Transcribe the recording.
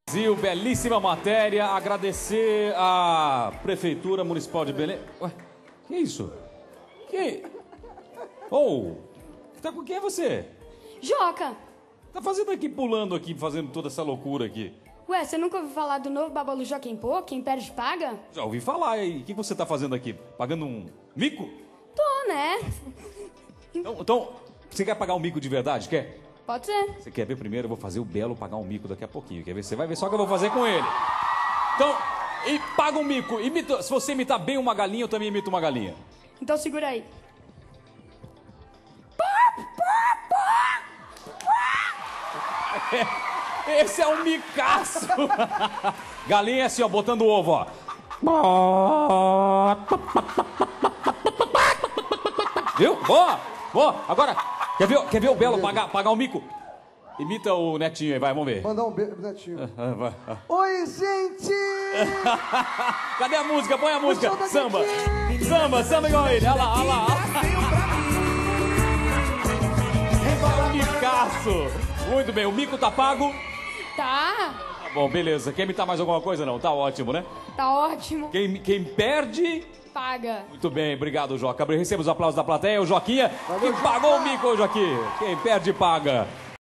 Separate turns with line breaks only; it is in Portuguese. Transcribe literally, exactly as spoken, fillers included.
Brasil, belíssima matéria. Agradecer à Prefeitura Municipal de Belém. Ué, que isso? Que... Oh, tá com quem é você?
Joca!
Tá fazendo aqui, pulando aqui, fazendo toda essa loucura aqui?
Ué, você nunca ouviu falar do novo Babalu Joca em Pô? Quem perde paga?
Já ouvi falar. E o que você tá fazendo aqui? Pagando um mico?
Tô, né?
Então, então, você quer pagar um mico de verdade? Quer?
Pode ser.
Você quer ver primeiro? Eu vou fazer o Belo pagar um mico daqui a pouquinho. Quer ver? Você vai ver só o que eu vou fazer com ele. Então, e paga um mico. Imita, se você imitar bem uma galinha, eu também imito uma galinha.
Então segura aí.
Esse é um micaço. Galinha é assim, ó, botando o ovo, ó. Viu? Boa, boa. Agora, quer ver, quer ver o Belo pagar, pagar um mico? Imita o Netinho aí, vai, vamos ver.
Mandar um beijo pro Netinho.
Vai.
Oi, gente!
Cadê a música? Põe a música. Samba. Samba, samba igual ele. Olha lá, olha lá. É um micaço. Muito bem, o mico tá pago?
Tá.
Tá bom, beleza. Quer imitar mais alguma coisa? Não, tá ótimo, né?
Tá ótimo.
Quem, quem perde...
Paga.
Muito bem, obrigado, Joca. Receba os aplausos da plateia. O Joquinha,
Valeu,
que pagou
Joca.
o mico, Joaquim. Quem perde, paga.